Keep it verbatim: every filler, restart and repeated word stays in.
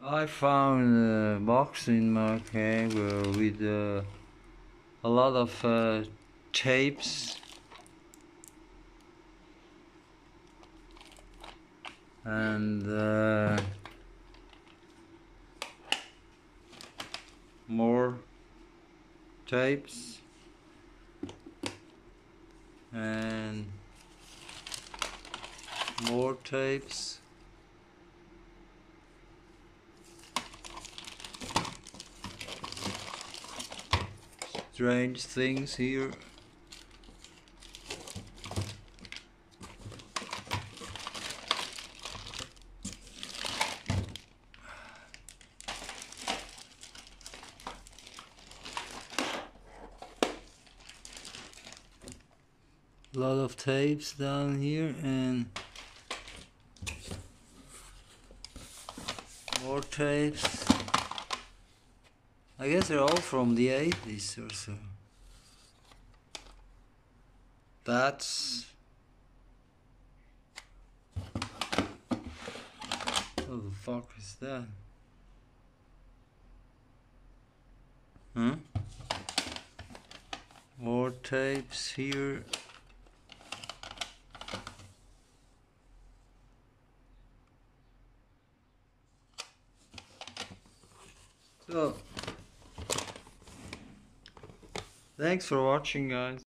I found a box in my camera with uh, a lot of uh, tapes and uh, more tapes and more tapes. Strange things here. A lot of tapes down here and more tapes. I guess they're all from the eighties or so. That's... what the fuck is that? Huh? More tapes here. So, thanks for watching, guys.